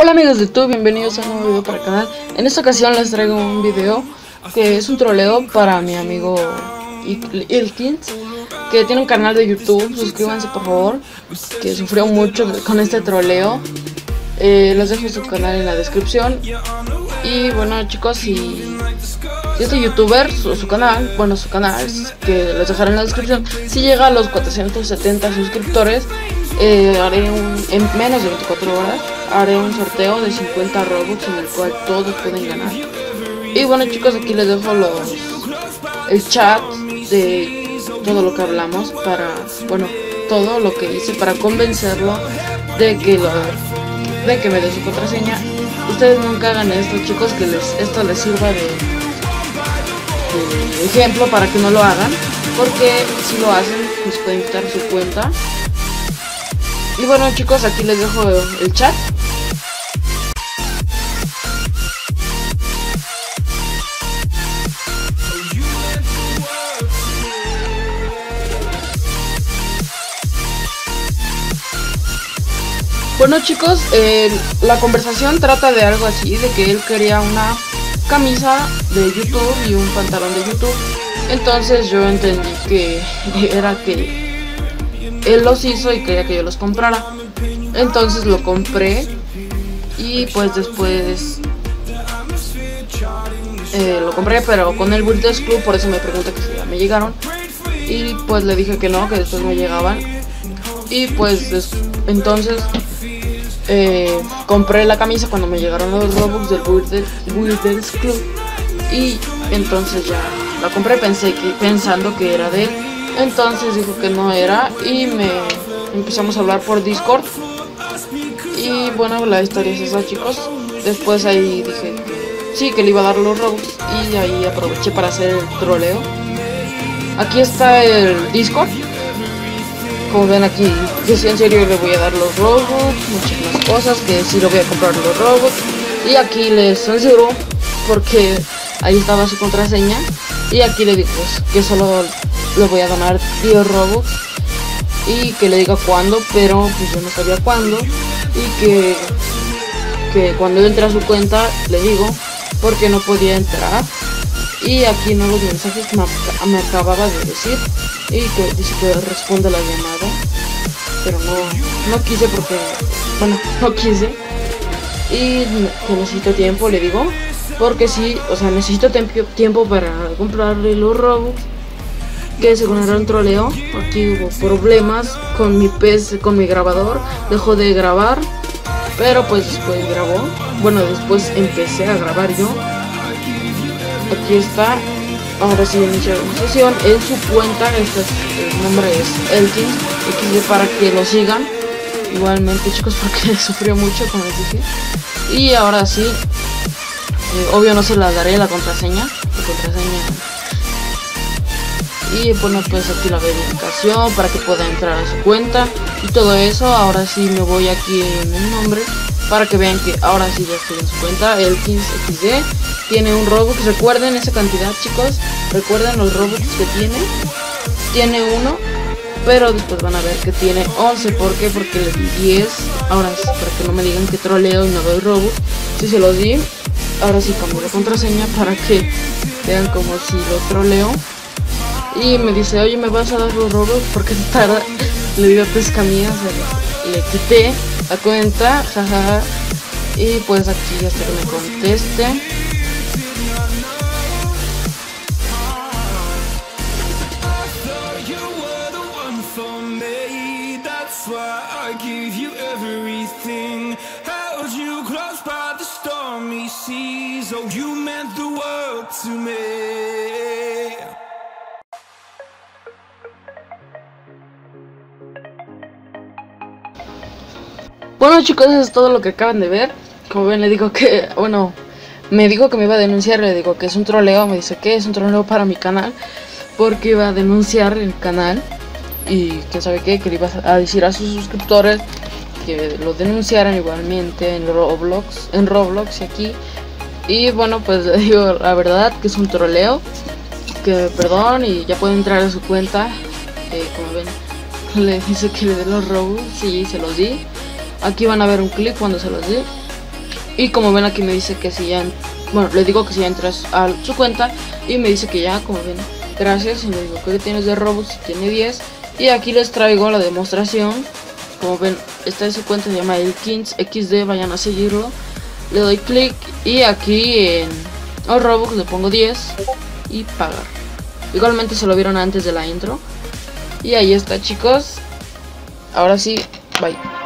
Hola amigos de YouTube, bienvenidos a un nuevo video para el canal. En esta ocasión les traigo un video que es un troleo para mi amigo Ilkins, que tiene un canal de YouTube. Suscríbanse por favor, que sufrió mucho con este troleo. Les dejo su canal en la descripción. Y bueno chicos, si este youtuber, su canal, que les dejaré en la descripción, si llega a los 470 suscriptores, haré en menos de 24 horas haré un sorteo de 50 Robux en el cual todos pueden ganar. Y bueno chicos, aquí les dejo el chat de todo lo que hablamos, todo lo que hice para convencerlo de que me dé su contraseña. Ustedes nunca hagan esto chicos, que esto les sirva de ejemplo para que no lo hagan, porque si lo hacen les pueden quitar su cuenta. Y bueno chicos, aquí les dejo el chat. Bueno chicos, la conversación trata de algo así, de que él quería una camisa de YouTube y un pantalón de YouTube. Entonces yo entendí que era que él los hizo y quería que yo los comprara. Entonces lo compré y pues después lo compré, pero con el Builders Club. Por eso me pregunta que si ya me llegaron. Y pues le dije que no, que después me llegaban. Y pues entonces compré la camisa cuando me llegaron los Robux del Builders Club. Y entonces ya la compré pensando que era de él. Entonces dijo que no era y empezamos a hablar por Discord. Y bueno, la historia es esa chicos. Después ahí dije que sí, que le iba a dar los Robux, y ahí aproveché para hacer el troleo. Aquí está el Discord. Como ven aquí, que si en serio le voy a dar los Robux, muchas más cosas, que si lo voy a comprar los Robux. Y aquí les censuro porque ahí estaba su contraseña. Y aquí le digo que solo le voy a donar 10 Robux y que le diga cuándo, pero pues yo no sabía cuándo. Y que cuando entre a su cuenta le digo, porque no podía entrar. Y aquí no los mensajes que me acababa de decir, y que dice que responde la llamada, pero no quise porque, bueno, no quise. Y que necesito tiempo, le digo, porque sí, o sea, necesito tiempo para comprarle los Robux, que según era un troleo. Aquí hubo problemas con mi PC, con mi grabador, dejó de grabar, pero pues después grabó. Bueno, después empecé a grabar yo. Aquí está, ahora sí iniciar una sesión en su cuenta. El nombre es Elkins XD, para que lo sigan igualmente chicos, porque sufrió mucho como les dije. Y ahora sí, obvio no se la daré la contraseña. Y bueno, pues aquí la verificación para que pueda entrar a su cuenta y todo eso. Ahora sí me voy aquí en el nombre para que vean que ahora sí ya estoy en su cuenta. Elkins XD tiene un Robux, recuerden esa cantidad chicos, recuerden los Robux que tiene uno, pero después van a ver que tiene 11. ¿Por qué? Porque le di 10. Ahora sí, para que no me digan que troleo y no doy Robux. Si se los di, ahora sí cambio la contraseña para que vean como si lo troleo. Y me dice, oye, ¿me vas a dar los Robux? Porque tarda. Le digo, pesca mía, le quité la cuenta, jajaja. Y pues aquí hasta que me conteste. Bueno chicos, eso es todo lo que acaban de ver. Como ven, le digo que, bueno, me dijo que me iba a denunciar. Le digo que es un troleo. Me dice que es un troleo para mi canal, porque iba a denunciar el canal. Y quién sabe qué, que le iba a decir a sus suscriptores que lo denunciaran igualmente en Roblox y aquí. Y bueno, pues le digo la verdad, que es un troleo, que perdón, y ya puede entrar a su cuenta. Como ven, le dice que le dé los Robux y se los di. Aquí van a ver un clip cuando se los di. Y como ven aquí me dice que si ya, bueno, le digo que si ya entras a su cuenta y me dice que ya, como ven, gracias. Y le digo que tienes de Robux y tiene 10. Y aquí les traigo la demostración. Como ven, esta es su cuenta, se llama Elkins XD, vayan a seguirlo. Le doy clic y aquí en Robux le pongo 10 y pagar. Igualmente se lo vieron antes de la intro. Y ahí está, chicos. Ahora sí, bye.